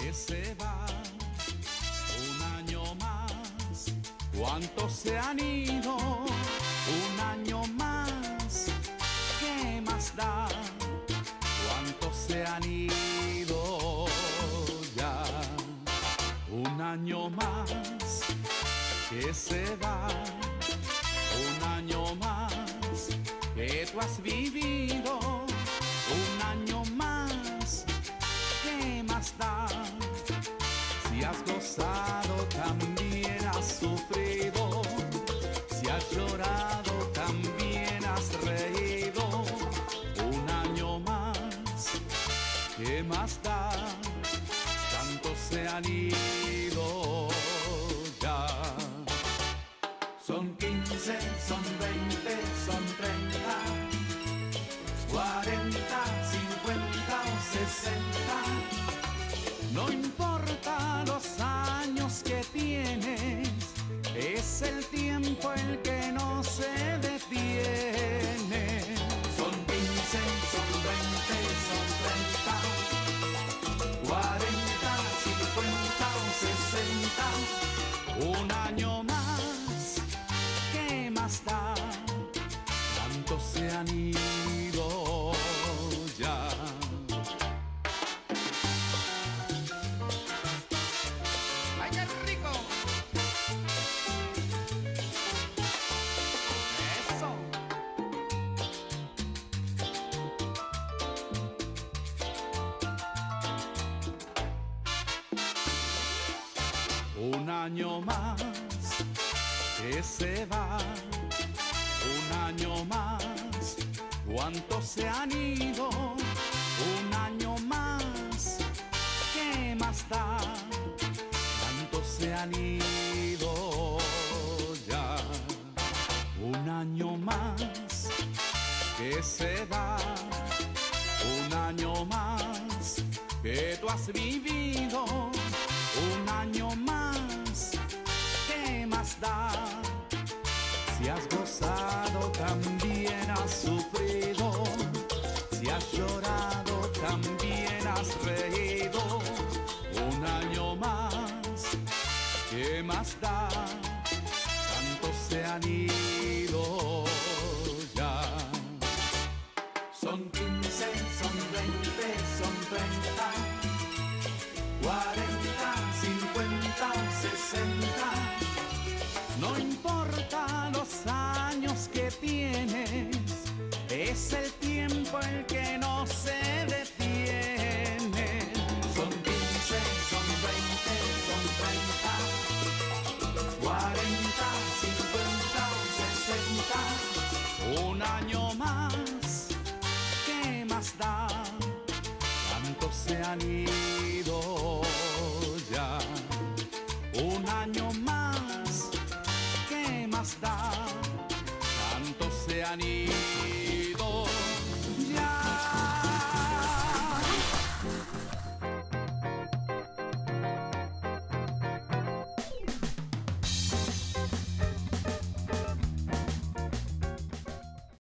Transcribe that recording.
que se va, un año más. ¿Cuántos se han ido? Un año más. ¿Qué más da? ¿Cuántos se han ido ya? Un año más que se va, un año más que tú has vivido, un año más. ¿Qué más da? Si has gozado, también has sufrido. Si has llorado, también has reído. Un año más. ¿Qué más da? Tantos se han ido ya. Son 15, son 20, son 30, 40, 50 o 60. No importa los años que tienes, es el tiempo el que no se detiene. Son 15, son 20, son 30, 40, 50 o 60. Un año más, ¿qué más da? Tantos se han ido ya. ¡Ay, qué rico! ¡Eso! Un año más que se va, un año más. ¿Cuántos se han ido? Un año más. ¿Qué más da? Tantos se han ido ya. Un año más que se va, un año más que tú has vivido, un año más. ¿Qué más da? Si has gozado, también has sufrido. Si has llorado, también has reído. Un año más. ¿Qué más da? Tantos se han ido ya. Son 15, son 20, son 30, 40, 50 o 60. No importa los años que tienes, es el tiempo el que no se detiene. Son 15, son 20, son 30, 40, 50 o 60. Un año más, ¿qué más da? Tantos se han ido ya. Un año más, ¿qué más da? Tantos se han ido.